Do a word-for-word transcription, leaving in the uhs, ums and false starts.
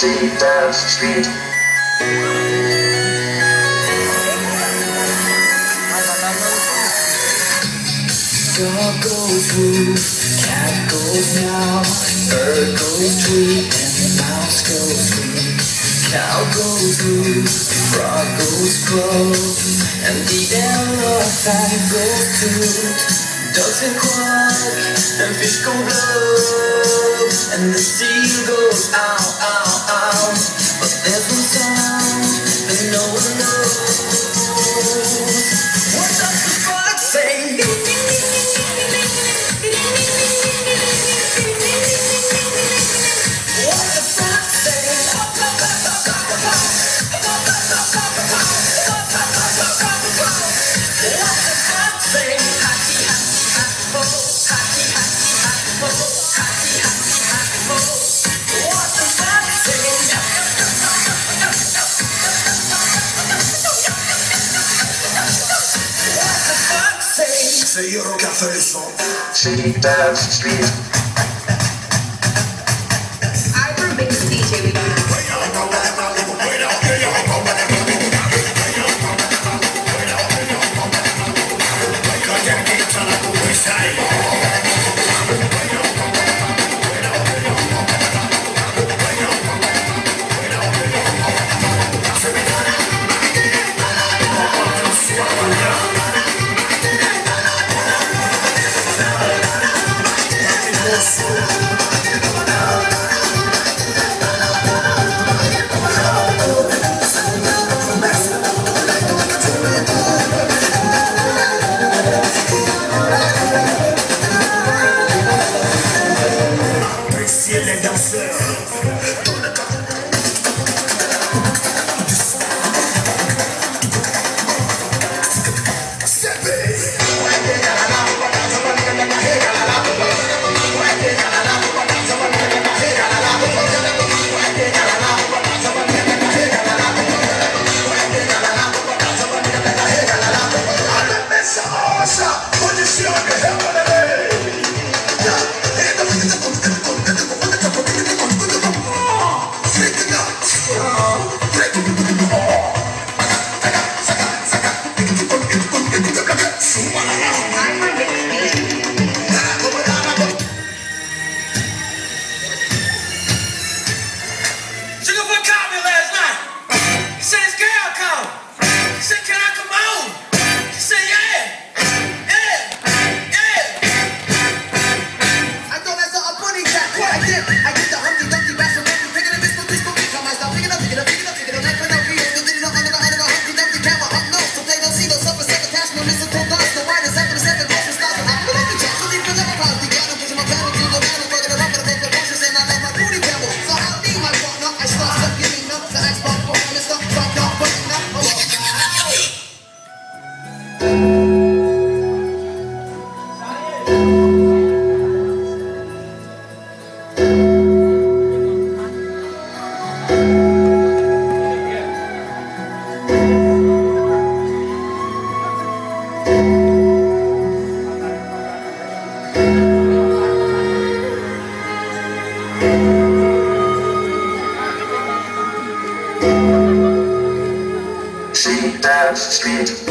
She dance street. Dog goes woo, cat goes meow, bird goes tweet, and mouse goes wee. Cow goes woo, frog goes croak, and the elephant goes toot. Ducks and quack, and fish go blub, and the seal goes ow, ow, ow. But there's one sound that no one knows. What does the fox say? What the fox say? What the fox say? C'est Euro qui a fait le son. She dance street. I remix D J with you. She dance street.